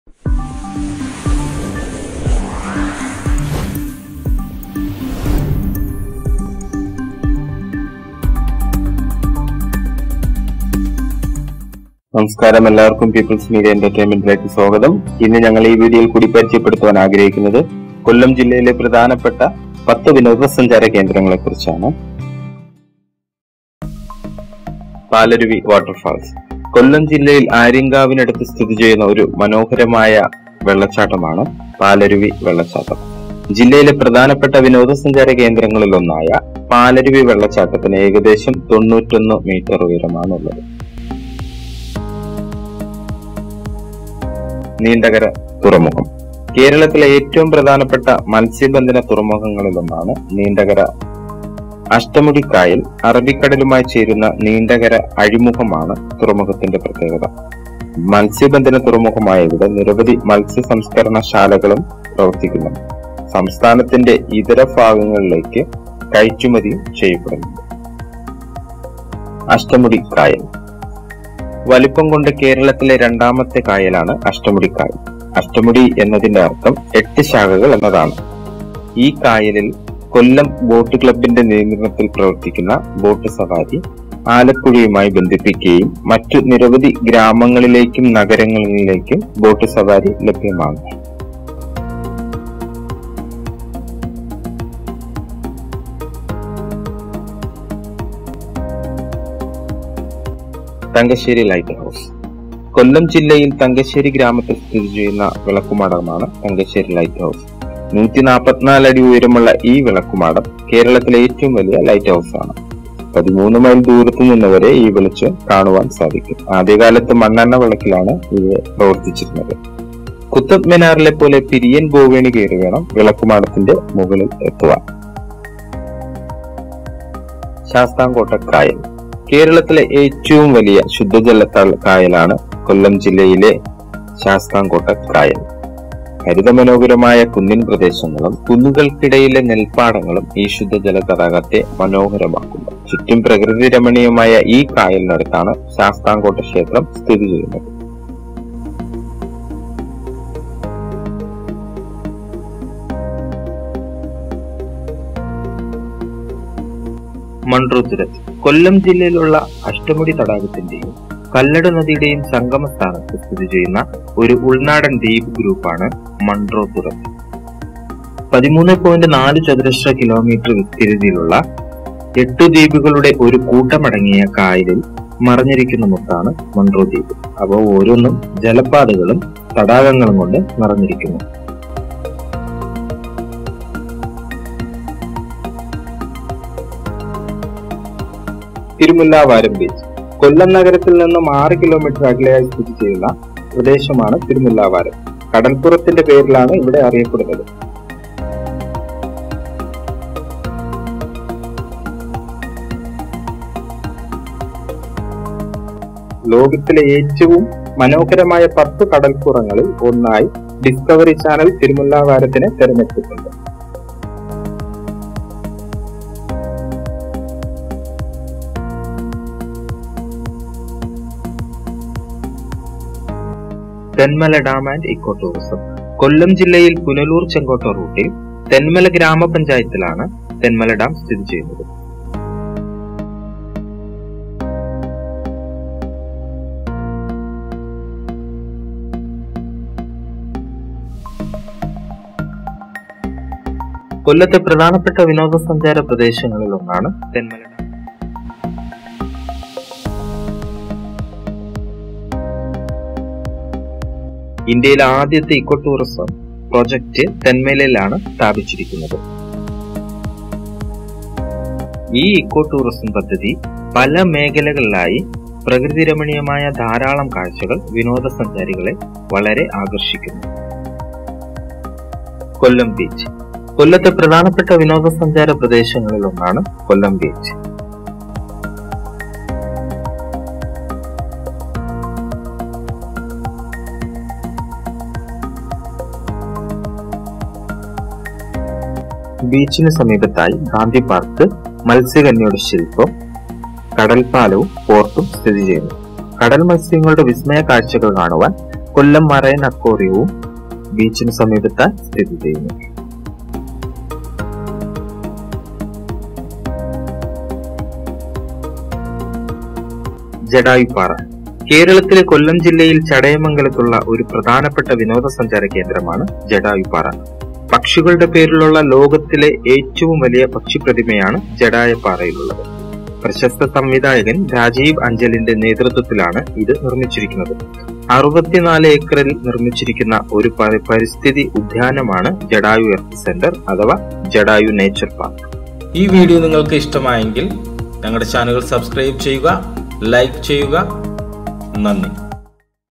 നമസ്കാരം, എല്ലാവർക്കും people's media എന്റർടൈൻമെന്റിലേക്ക് സ്വാഗതം. ഇന്ന് ഞങ്ങൾ ഈ വീഡിയോയിൽ കൂടി പരിചയപ്പെടുത്തുവാൻ ആഗ്രഹിക്കുന്നത് കൊല്ലം ജില്ലയിലെ പ്രധാനപ്പെട്ട 10 വിനോദസഞ്ചാര കേന്ദ്രങ്ങളെ കുറിച്ചാണ്. പാലരുവി വാട്ടർഫാൾസ് കൊല്ലം ജില്ലയിൽ ആര്യങ്കാവിനടുത്ത് സ്ഥിതി ചെയ്യുന്ന ഒരു മനോഹരമായ വെള്ളച്ചാട്ടമാണ് പാലരുവി വെള്ളച്ചാട്ടം. ജില്ലയിലെ പ്രധാനപ്പെട്ട വിനോദസഞ്ചാര കേന്ദ്രങ്ങളിൽ ഒന്നായ പാലരുവി വെള്ളച്ചാട്ടത്തിന് ഏകദേശം 91 മീറ്റർ ഉയരമാണുള്ളത്. നീണ്ടകര തുറമുഖം കേരളത്തിലെ ഏറ്റവും പ്രധാനപ്പെട്ട മത്സ്യബന്ധന തുറമുഖങ്ങളിലൊന്നാണ് നീണ്ടകര. അഷ്ടമുടി കായൽ അറബിക്കടലുമായി ചേരുന്ന നീണ്ടകര അഴിമുഖമാണ് തുറമുഖത്തിന്റെ പ്രത്യേകത. മത്സ്യബന്ധന തുറമുഖമായ ഇവിടെ നിരവധി മത്സ്യ സംസ്കരണശാലകളും പ്രവർത്തിക്കുന്നു. സംസ്ഥാനത്തിന്റെ ഇതര ഭാഗങ്ങളിലേക്ക് കയറ്റുമതിയും ചെയ്യപ്പെടുന്നുണ്ട്. അഷ്ടമുടി കായൽ വലിപ്പം കൊണ്ട് കേരളത്തിലെ രണ്ടാമത്തെ കായലാണ് അഷ്ടമുടി കായൽ. അഷ്ടമുടി എന്നതിന്റെ അർത്ഥം 8 ശാഖകൾ എന്നതാണ്. ഈ കായലിൽ കൊല്ലം ബോട്ട് ക്ലബിന്റെ നിയന്ത്രണത്തിൽ പ്രവർത്തിക്കുന്ന ബോട്ട് സവാരി ആലപ്പുഴയുമായി ബന്ധിപ്പിക്കുകയും മറ്റു നിരവധി ഗ്രാമങ്ങളിലേക്കും നഗരങ്ങളിലേക്കും ബോട്ട് സവാരി ലഭ്യമാണ്. തങ്കശ്ശേരി ലൈറ്റ് ഹൗസ് കൊല്ലം ജില്ലയിൽ തങ്കശ്ശേരി ഗ്രാമത്തിൽ സ്ഥിതി ചെയ്യുന്ന വിളക്കുമാടമാണ് തങ്കശ്ശേരി ലൈറ്റ് ഹൗസ്. 144 അടി ഉയരമുള്ള ഈ വിളക്കുമാടം കേരളത്തിലെ ഏറ്റവും വലിയ ലൈറ്റ് ഹൗസ് ആണ്. 13 മൈൽ ദൂരത്തു നിന്നവരെ ഈ വെളിച്ചം കാണുവാൻ സാധിക്കും. ആദ്യകാലത്ത് മണ്ണെണ്ണ വിളക്കിലാണ് ഇത് പ്രവർത്തിച്ചിരുന്നത്. കുത്തബ് മിനാറിലെ പോലെ പിരിയൻ ബോവേണി കയറി വേണം വിളക്കുമാടത്തിന്റെ മുകളിൽ എത്തുവാൻ. ശാസ്താംകോട്ട കായൽ കേരളത്തിലെ ഏറ്റവും വലിയ ശുദ്ധജല കായലാണ് കൊല്ലം ജില്ലയിലെ ശാസ്താംകോട്ട കായൽ. ഹരിതമനോഹരമായ കുന്നിൻ പ്രദേശങ്ങളും കുന്നുകൾക്കിടയിലെ നെൽപ്പാടങ്ങളും ഈ ശുദ്ധജല തടാകത്തെ മനോഹരമാക്കുന്നു. ചുറ്റും പ്രകൃതി രമണീയമായ ഈ കായലിനടുത്താണ് ശാസ്താംകോട്ട ക്ഷേത്രം സ്ഥിതി ചെയ്യുന്നത്. മൺട്രോ തുരുത്ത് കൊല്ലം ജില്ലയിലുള്ള അഷ്ടമുടി തടാകത്തിന്റെയും കല്ലട നദിയുടെയും സംഗമ സ്ഥാനത്ത് സ്ഥിതി ചെയ്യുന്ന ഒരു ഉൾനാടൻ ദ്വീപ് ഗ്രൂപ്പാണ് മൺട്രോ തുരുത്ത്. 13.4 ചതുരശ്ര കിലോമീറ്റർ വിസ്തീർണത്തിലുള്ള 8 ദ്വീപുകളുടെ ഒരു കൂട്ടമടങ്ങിയ കായലിൽ മറഞ്ഞിരിക്കുന്ന മുത്താണ് മൺട്രോ ദ്വീപ്. അവ ഓരോന്നും ജലപാതകളും തടാകങ്ങളും കൊണ്ട് നിറഞ്ഞിരിക്കുന്നു. തിരുമുല്ലാവാരം ബീച്ച് കൊല്ലം നഗരത്തിൽ നിന്നും 6 കിലോമീറ്റർ അകലെയായി സ്ഥിതി ചെയ്യുന്ന പ്രദേശമാണ് തിരുമുല്ലാവാരം. കടൽപ്പുറത്തിന്റെ പേരിലാണ് ഇവിടെ അറിയപ്പെടുന്നത്. ലോകത്തിലെ ഏറ്റവും മനോഹരമായ 10 കടൽപ്പുറങ്ങളിൽ ഒന്നായി ഡിസ്കവറി ചാനൽ തിരുമുല്ലാവാരത്തിനെ തെരഞ്ഞെടുത്തിട്ടുണ്ട്. Thenmala dam and eco tourism Kollam ജില്ലയിൽ പുനലൂർ ചെങ്കോട്ട റൂട്ടിൽ തെന്മല ഗ്രാമപഞ്ചായത്തിലാണ് തെന്മല ഡാം സ്ഥിതി ചെയ്യുന്നത്. കൊല്ലത്തെ പ്രധാനപ്പെട്ട വിനോദസഞ്ചാര പ്രദേശങ്ങളിൽ ഒന്നാണ് തെന്മല ഡാം. ഇന്ത്യയിലെ ആദ്യത്തെ ഇക്കോ ടൂറിസം പ്രോജക്റ്റ് തെന്മലയിലാണ് സ്ഥാപിച്ചിരിക്കുന്നത്. ഈ ഇക്കോ ടൂറിസം പദ്ധതി പല മേഖലകളിലായി പ്രകൃതി രമണീയമായ ധാരാളം കാഴ്ചകൾ വിനോദസഞ്ചാരികളെ വളരെ ആകർഷിക്കുന്നു. കൊല്ലം ബീച്ച് കൊല്ലത്തെ പ്രധാനപ്പെട്ട വിനോദസഞ്ചാര പ്രദേശങ്ങളിൽ ഒന്നാണ് കൊല്ലം ബീച്ച്. ബീച്ചിന് സമീപത്തായി ഗാന്ധി പാർക്ക്, മത്സ്യകന്യയുടെ ശില്പം, കടൽപ്പാലവും പോർട്ടും സ്ഥിതി ചെയ്യുന്നു. കടൽ മത്സ്യങ്ങളുടെ വിസ്മയ കാഴ്ചകൾ കാണുവാൻ കൊല്ലം മറൈൻ അക്വേറിയവും ബീച്ചിന് സമീപത്തായി സ്ഥിതി ചെയ്യുന്നു. ജടായുപ്പാറ കേരളത്തിലെ കൊല്ലം ജില്ലയിൽ ചടയമംഗലത്തുള്ള ഒരു പ്രധാനപ്പെട്ട വിനോദസഞ്ചാര കേന്ദ്രമാണ് ജടായുപ്പാറ. പക്ഷികളുടെ പേരിലുള്ള ലോകത്തിലെ ഏറ്റവും വലിയ പക്ഷി പ്രതിമയാണ് ജടായുപ്പാറയിലുള്ളത്. പ്രശസ്ത സംവിധായകൻ രാജീവ് അഞ്ചലിന്റെ നേതൃത്വത്തിലാണ് ഇത് നിർമ്മിച്ചിരിക്കുന്നത്. 64 ഏക്കറിൽ നിർമ്മിച്ചിരിക്കുന്ന ഒരു പരിസ്ഥിതി ഉദ്യാനമാണ് ജടായു എർത്ത് സെന്റർ അഥവാ ജടായു നേച്ചർ പാർക്ക്. ഈ വീഡിയോ നിങ്ങൾക്ക് ഇഷ്ടമായെങ്കിൽ ഞങ്ങളുടെ ചാനൽ സബ്സ്ക്രൈബ് ചെയ്യുക, ലൈക്ക് ചെയ്യുക. നന്ദി.